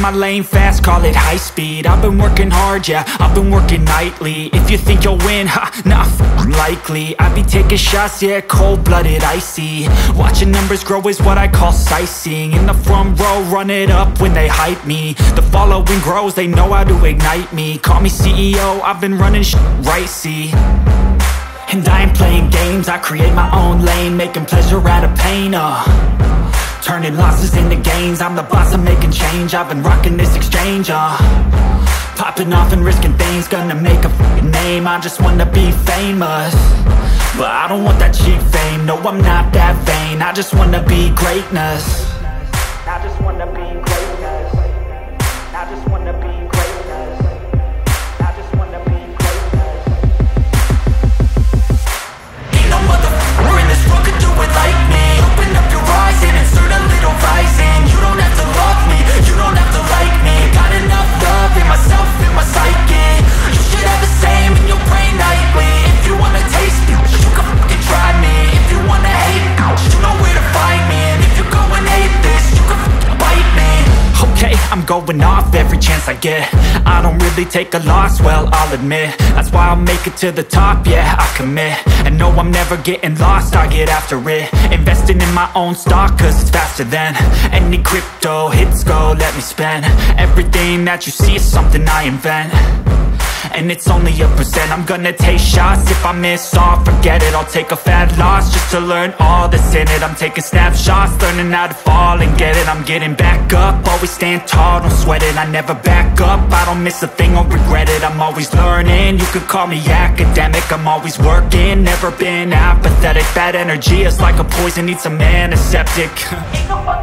my lane fast, call it high speed. I've been working hard, yeah, I've been working nightly. If you think you'll win, ha, nah, likely. I be taking shots, yeah, cold-blooded, icy. Watching numbers grow is what I call sightseeing. In the front row, run it up when they hype me. The following grows, they know how to ignite me. Call me CEO, I've been running shit right, see. And I ain't playing games, I create my own lane, making pleasure out of pain, turning losses into gains. I'm the boss, I'm making change. I've been rocking this exchange, popping off and risking things. Gonna make a f***ing name. I just wanna be famous, but I don't want that cheap fame. No, I'm not that vain. I just wanna be greatness. I just wanna be greatness. I just wanna be greatness. I just wanna be greatness. Ain't no motherfucker in this world could do it like me. Open up your eyes and insert a little rising. You don't have to love me, you don't have to like me. Got enough love in myself, in my psyche. You should have the same in your brain nightly. If you wanna taste me, you can fucking try me. If you wanna hate me, you know where to find me. And if you go and hate this, you can fucking bite me. Okay, I'm going off every chance I get. I don't really take a loss, well, I'll admit. That's why I'll make it to the top, yeah, I commit. And no, I'm never getting lost, I get after it. Investing in my own stock, cause it's faster than any crypto hits go, let me spend. Everything that you see is something I invent, and it's only a percent. I'm gonna take shots, if I miss all, forget it. I'll take a fat loss just to learn all that's in it. I'm taking snapshots, learning how to fall and get it. I'm getting back up, always stand tall, don't sweat it. I never back up, I don't miss a thing or regret it. I'm always learning, you could call me academic. I'm always working, never been apathetic. Bad energy is like a poison, needs some antiseptic. Ain't nobody